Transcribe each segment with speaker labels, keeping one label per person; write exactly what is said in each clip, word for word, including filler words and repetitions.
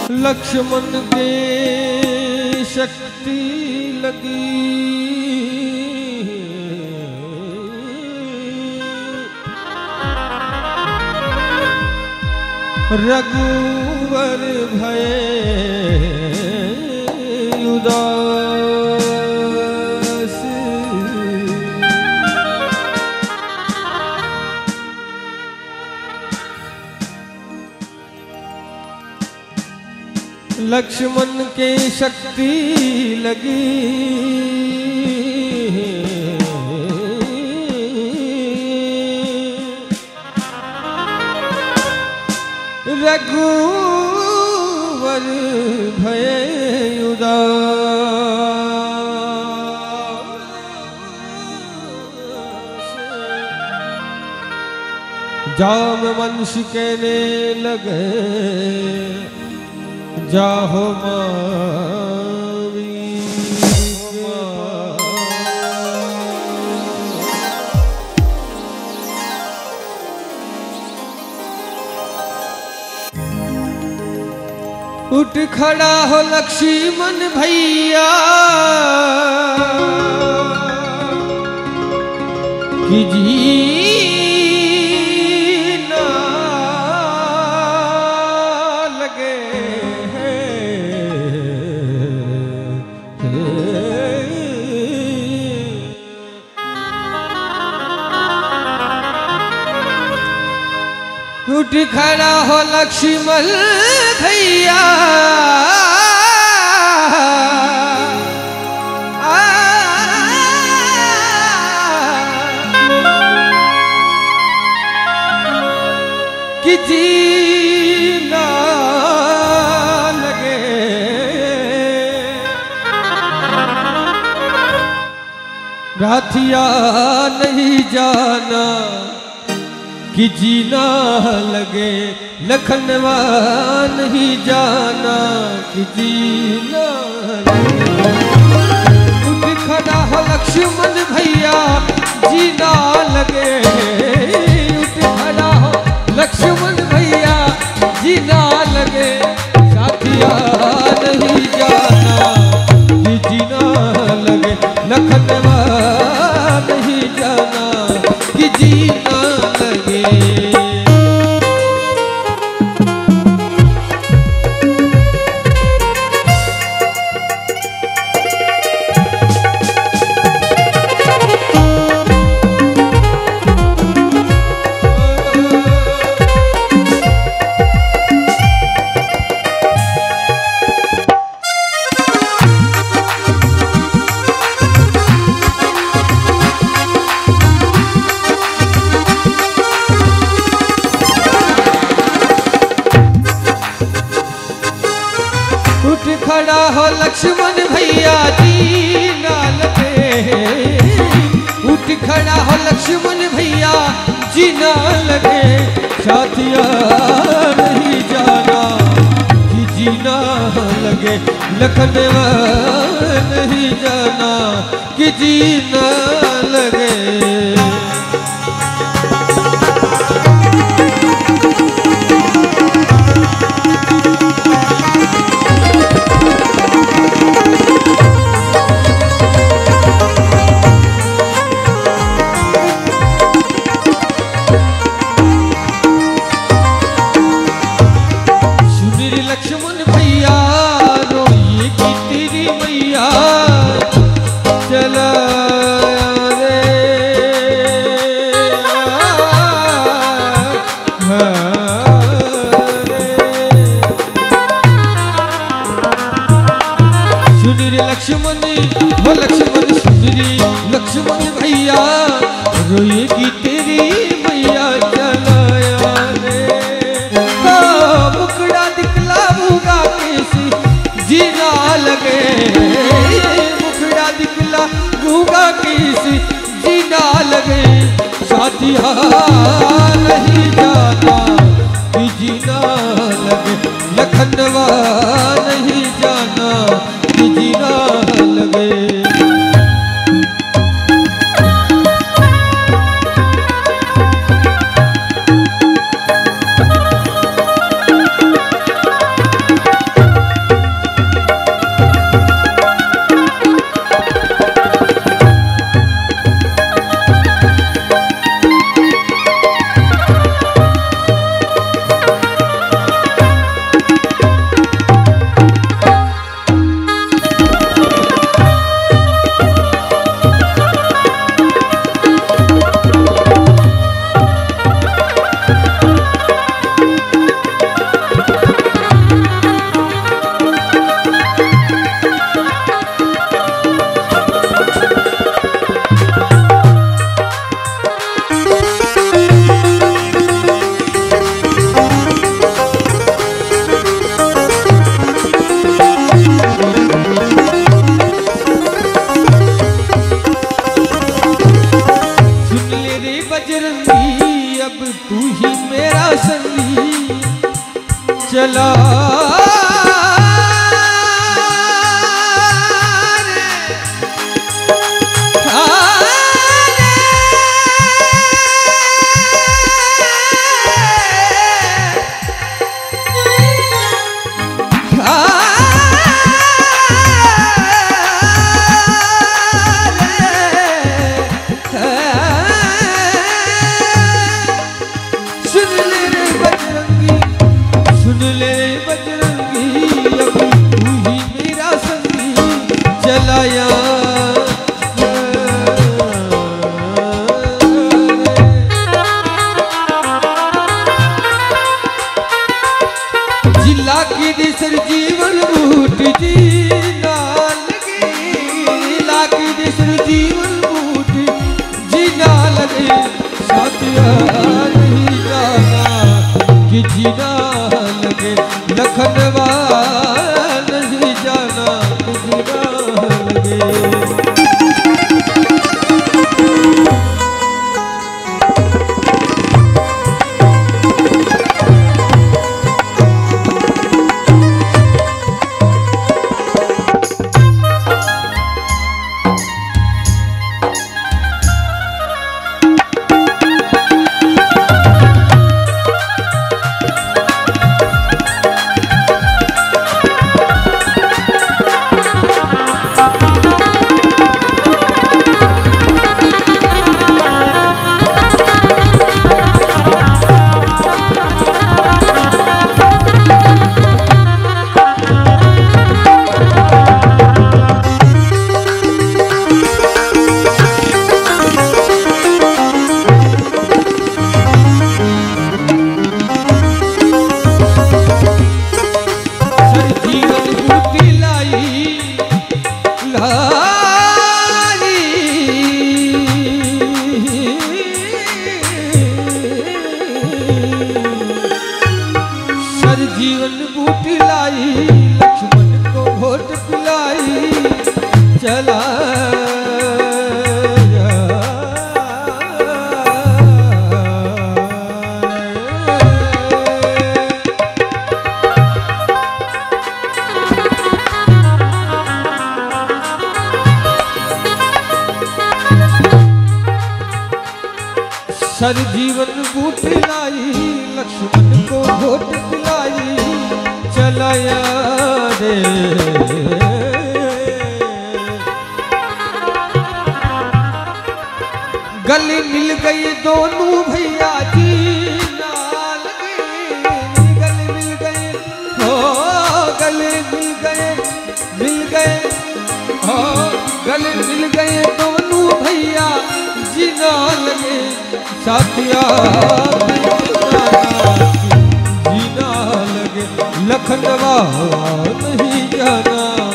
Speaker 1: लक्ष्मण के शक्ति लगी, रघुवर भय उदास। लक्ष्मण के शक्ति लगी, रघुवर भय उदास। जामवंश कहने लगे जाहो मावी, उठ खड़ा हो लक्ष्मण भैया कि जीना लगे। उठ खड़ा हो लक्ष्मण भैया कि जीना लगे। राथिया नहीं जाना कि जीना लगे, लखनवा नहीं जाना कि जीना लगे। उठ खड़ा हो लक्ष्मण भैया जीना लगे, उठ खड़ा हो लक्ष्मण भैया जीना लगे। साथिया नहीं जाना कि जीना लगे, लखनवा नहीं जाना कि जीना लगे। खड़ा हो लक्ष्मण भैया जीना लगे, उठ खड़ा हो लक्ष्मण भैया जीना लगे। साथिया नहीं जाना कि जीना लगे, लखनवा नहीं जाना कि जीना लगे। लक्ष्मण भैया रोइए कि तेरी मैया चला रे। सुन रे लक्ष्मण वो लक्ष्मण सुन रे लक्ष्मण भैया रोइए कि तेरी मैया चला रे। मुकड़ा दिखला भूगा कैसी जीना लगे, मुखड़ा दिखला भूगा कैसी जीना लगे। साथिया नहीं जाना कि जीना लगे, लखनवा नहीं जाना कि जीना लगे। ले रे बजरंगी अब तू ही मेरा संगी चला जीवन बूट जीना लगे लागी जीवन बूट जीना लगे साथिया नहीं जाना कि जीना लगे लखनवा नहीं जाना कि जीना लगे जीवन बूटी लाई लक्ष्मण को घोट पिलाई चला सर जीवन बूटी लाई लक्ष्मण को घोट पिलाई चलाया रे गले मिल गए दोनों भैया जी नाल गए गले मिल गए हो गले मिल गए मिल गए हो गले मिल गए दोनों भैया जी नाल लगे साथिया जीना लगे लखनवा नहीं जाना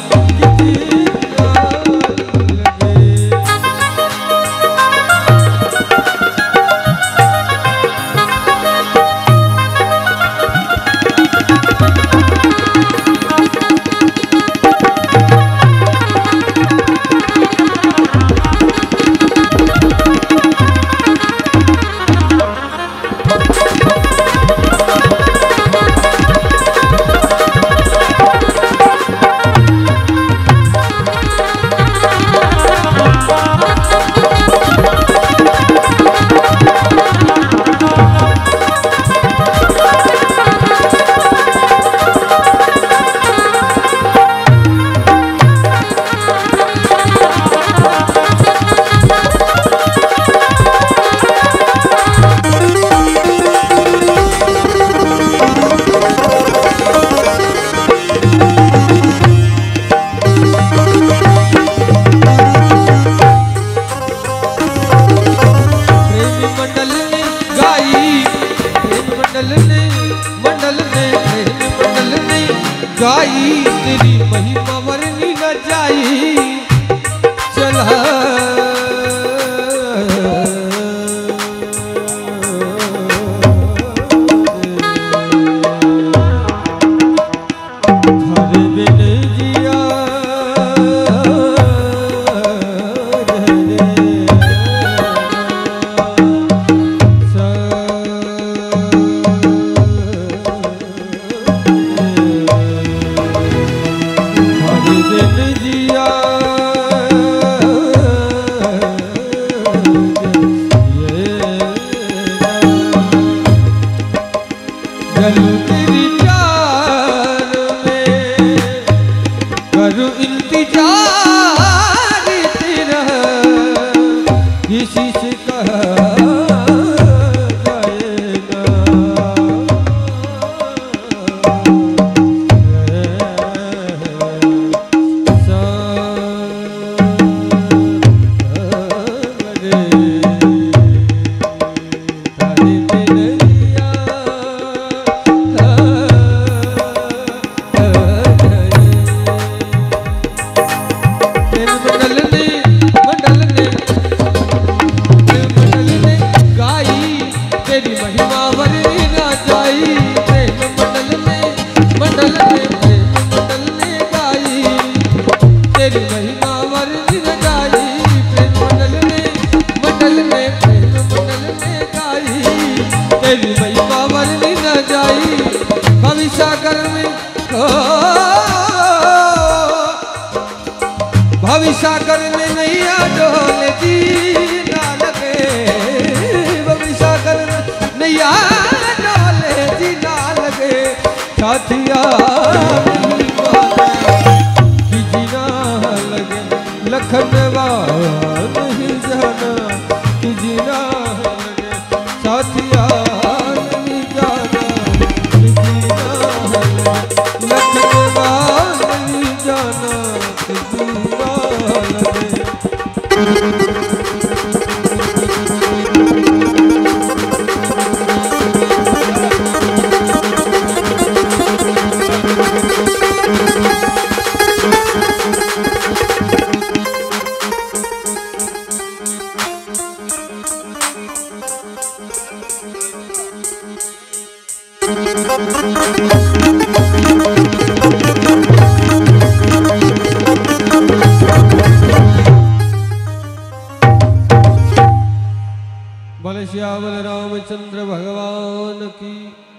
Speaker 1: गाई तेरी महिमा वर्णी न जाई चला हरे बिन जिया रे भविसागर में नैया डोल जी ना लगे, भविसागर में नैया डोल जी ना लगे, साथिया की जीना लगे, लखनवा नहीं जाना की जीना लगे, साथिया नहीं जाना की जीना लगे, लखनवा नहीं जाना की जीना लगे। बोले श्यामल रामचंद्र भगवान की।